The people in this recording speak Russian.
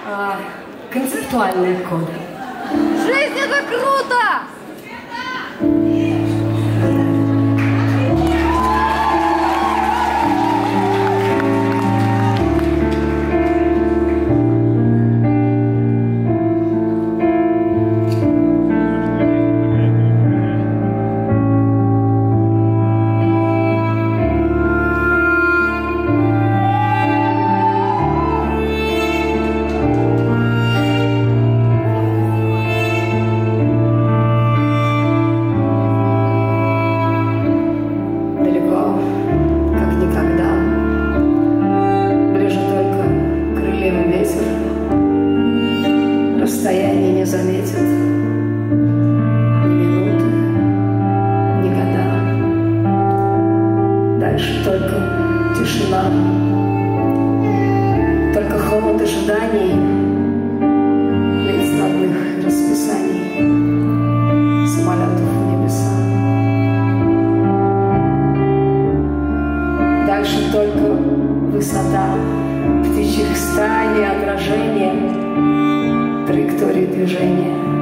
концептуальные коды. Жизнь — это круто! Расстояние не заметит ни минуты, ни года. Дальше только тишина, только холод ожиданий, лиц родных расписаний, самолетов в небеса. Дальше только высота птичьих стаи, отражение траектории движения.